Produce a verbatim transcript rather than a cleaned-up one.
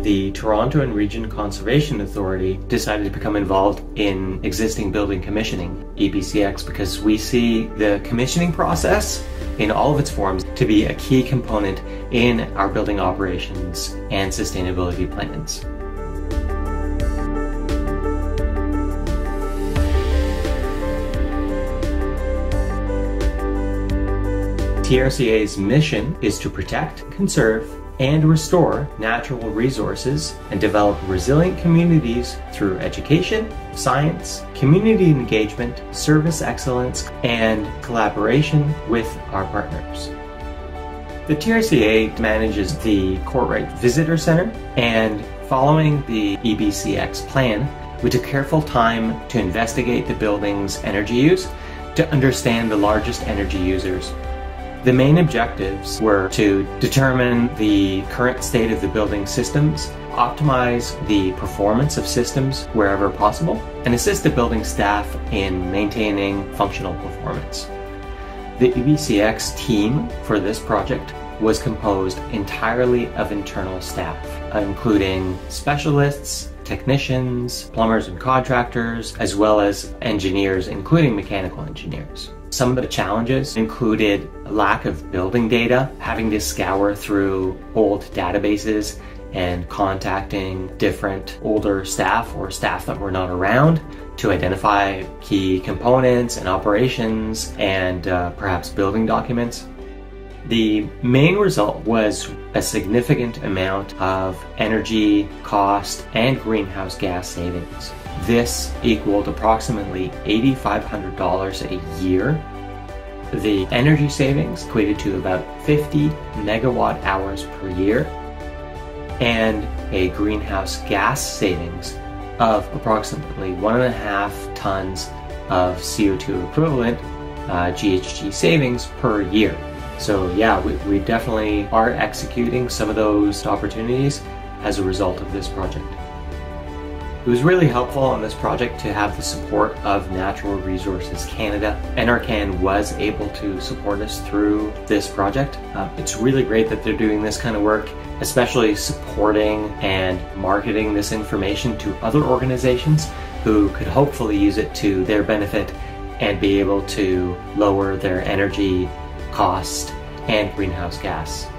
the Toronto and Region Conservation Authority decided to become involved in existing building commissioning, E B C X, because we see the commissioning process in all of its forms to be a key component in our building operations and sustainability plans. T R C A's mission is to protect, conserve, and restore natural resources and develop resilient communities through education, science, community engagement, service excellence, and collaboration with our partners. The T R C A manages the Courtright Visitor Center, and following the E B C X plan, we took careful time to investigate the building's energy use to understand the largest energy users. The main objectives were to determine the current state of the building systems, optimize the performance of systems wherever possible, and assist the building staff in maintaining functional performance. The E B C X team for this project was composed entirely of internal staff, including specialists, technicians, plumbers and contractors, as well as engineers, including mechanical engineers. Some of the challenges included lack of building data, having to scour through old databases and contacting different older staff or staff that were not around to identify key components and operations and uh, perhaps building documents. The main result was a significant amount of energy, cost, and greenhouse gas savings. This equaled approximately eight thousand five hundred dollars a year. The energy savings equated to about fifty megawatt hours per year, and a greenhouse gas savings of approximately one and a half tons of C O two equivalent uh, G H G savings per year. So yeah, we, we definitely are executing some of those opportunities as a result of this project. It was really helpful on this project to have the support of Natural Resources Canada. NRCan was able to support us through this project. Uh, it's really great that they're doing this kind of work, especially supporting and marketing this information to other organizations who could hopefully use it to their benefit and be able to lower their energy cost and greenhouse gas